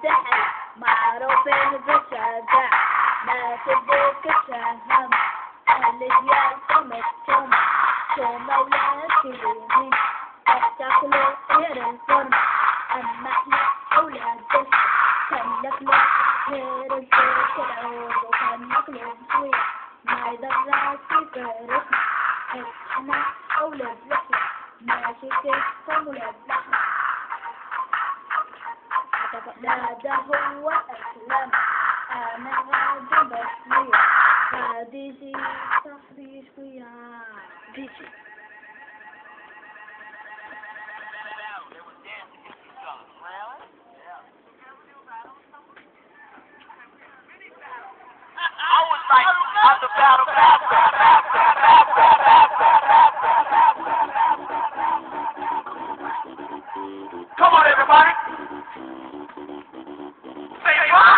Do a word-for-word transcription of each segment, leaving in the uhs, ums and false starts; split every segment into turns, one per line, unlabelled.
السحر معروفين بالشجاع ما تديك الشهم الرجال قمتهم ثم ولا تلومين تاكلوا غير الفرن أما احنا أولاد كان ناكلوا غير الزيت العود وكان ناكلوا شوية ما يضرك في فرقنا احنا أولاد لحمة ماشي كيفكم ولاد لحمة هذا هو الكلام أنا غادي بسمية غادي زي صاحبي شوية ديجي
I was like, I'm the battle master, master, master, master, master. Come on, everybody. Say what?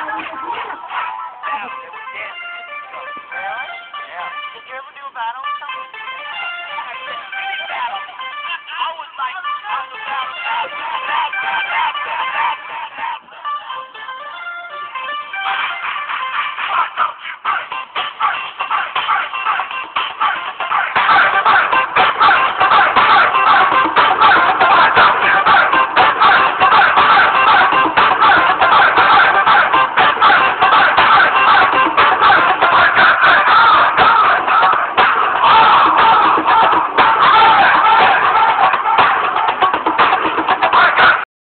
Did you ever do a battle?